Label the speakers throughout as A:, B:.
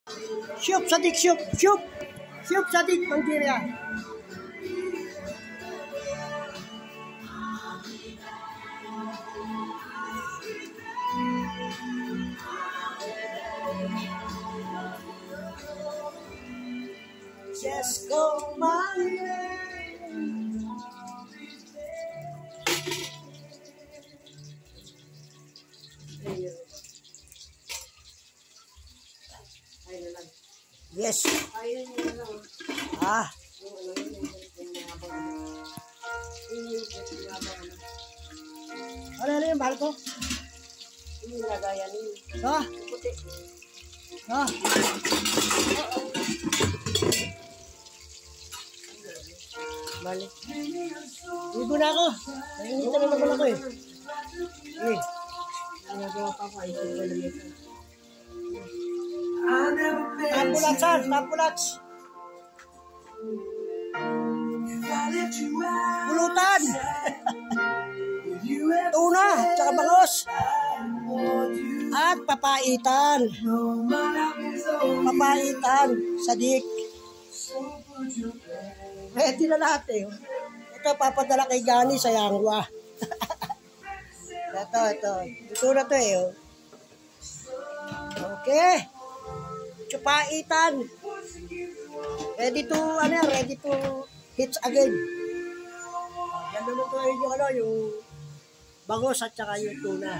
A: Shoop, sadik, shoop, shoop. Shoop, sadik, Mandiria. Just go my way. Yes. Ah. Ano yung bahal ko?
B: Ini lagayan ini.
A: Ah.
B: Puti.
A: Ah.
B: Balik.
A: Ligo na ako. Nangingita na naman ako eh. Eh.
B: Ginagawa pa ako. Ito yung lamesa.
A: Tapulatsan, tapulats. Pulutan. Tuna, tsaka bangos. At papaitan. Papaitan, sadik. Ready na lahat eh. Ito, papadala kay Gani sa Yangwa. Ito. Ito na to eh. Okay. Chupaitan. Ready to hits again. Yan na to yung bangos at saka yung tuna.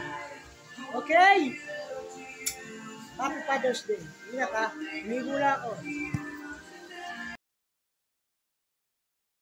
A: Okay. Happy Father's Day. Hindi na ka. Hindi muna ako.